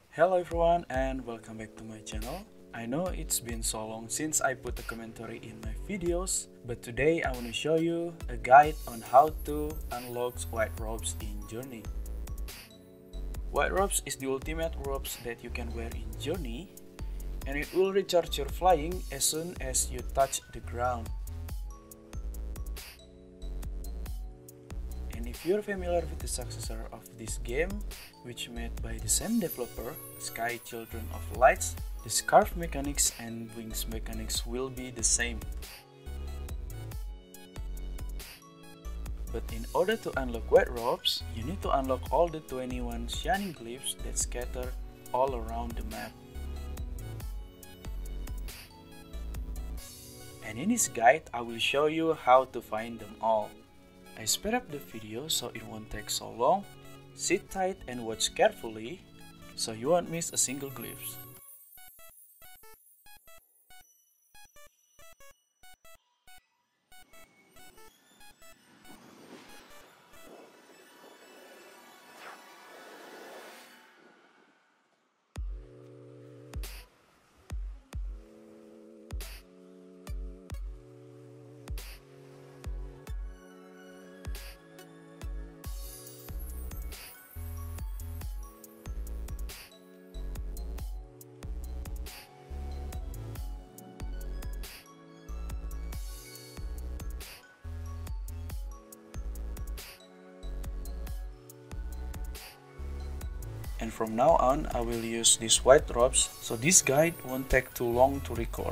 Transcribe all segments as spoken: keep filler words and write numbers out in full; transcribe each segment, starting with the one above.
Hello everyone and welcome back to my channel. I know it's been so long since I put a commentary in my videos, but today I want to show you a guide on how to unlock White Robes in Journey. White Robes is the ultimate robes that you can wear in Journey, and it will recharge your flying as soon as you touch the ground. And if you're familiar with the successor of this game, which made by the same developer, Sky Children of Lights, the scarf mechanics and wings mechanics will be the same. But in order to unlock White Robes, you need to unlock all the twenty-one shining glyphs that scatter all around the map. And in this guide, I will show you how to find them all. I sped up the video so it won't take so long. Sit tight and watch carefully so you won't miss a single glyph. And from now on, I will use these white robes, so this guide won't take too long to record.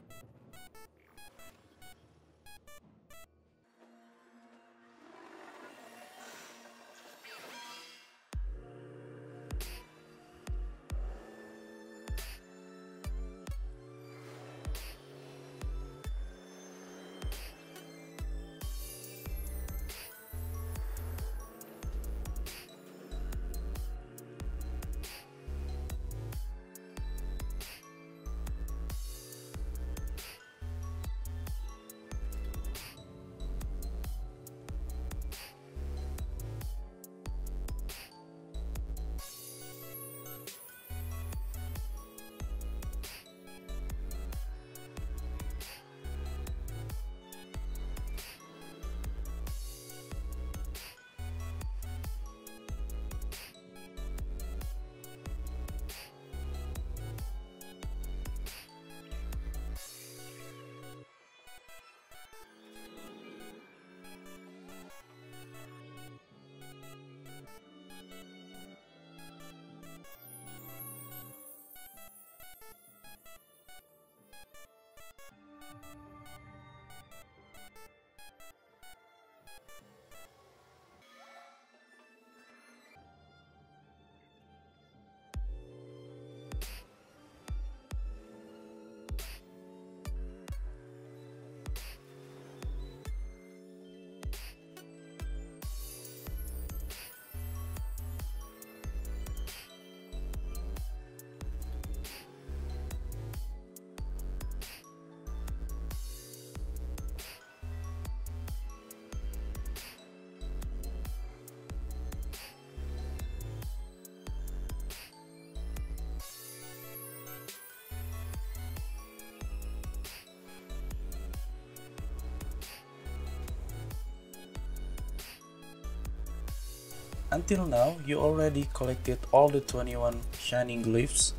Until now, you already collected all the twenty-one shining glyphs,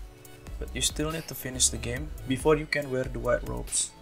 but you still need to finish the game before you can wear the white robes.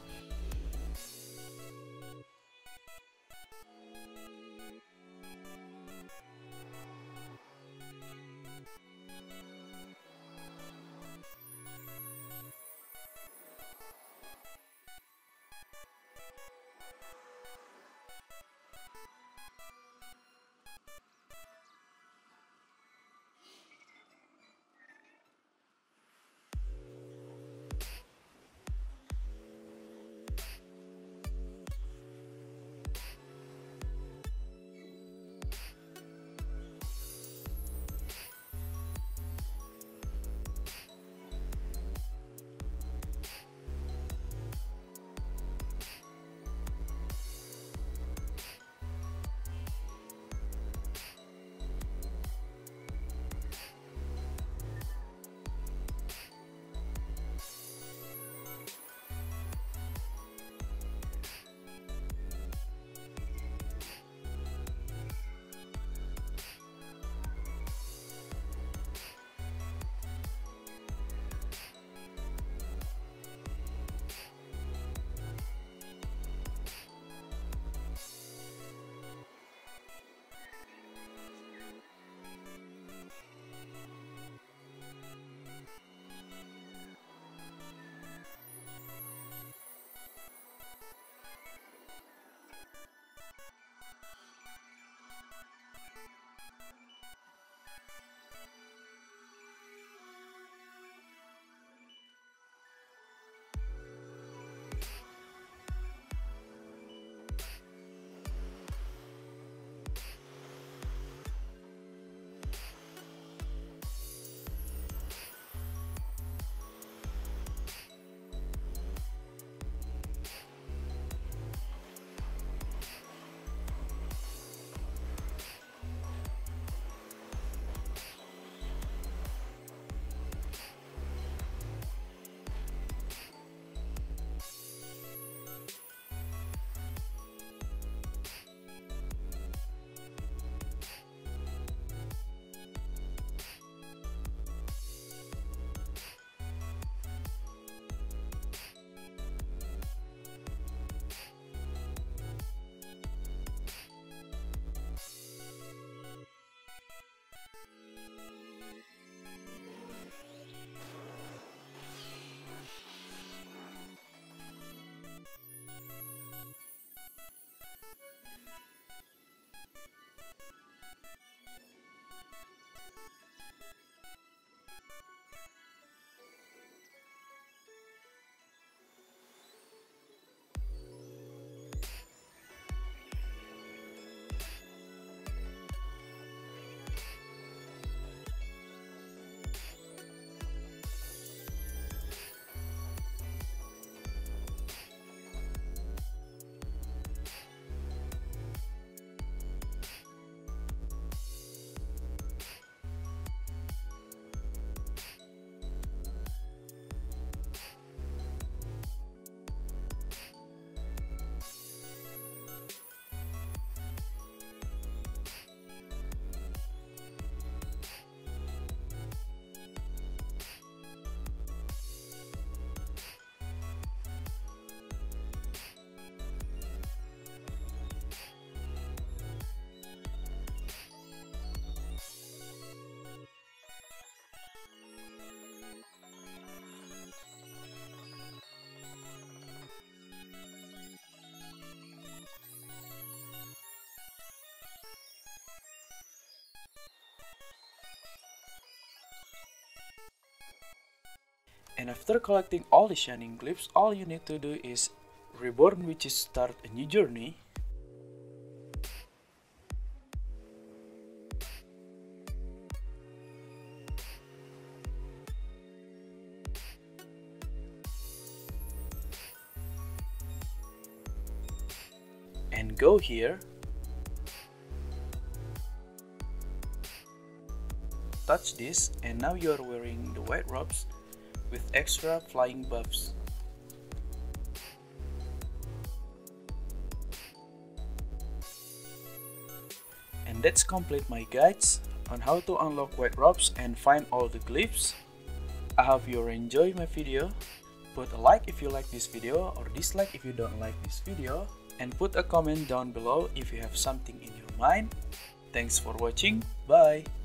And after collecting all the Shining Glyphs, all you need to do is Reborn, which is start a new journey. And go here. Touch this, and now you are wearing the white robes with extra flying buffs. And that's complete my guides on how to unlock white robes and find all the glyphs. I hope you enjoy my video. Put a like if you like this video or dislike if you don't like this video, and put a comment down below if you have something in your mind. Thanks for watching, bye!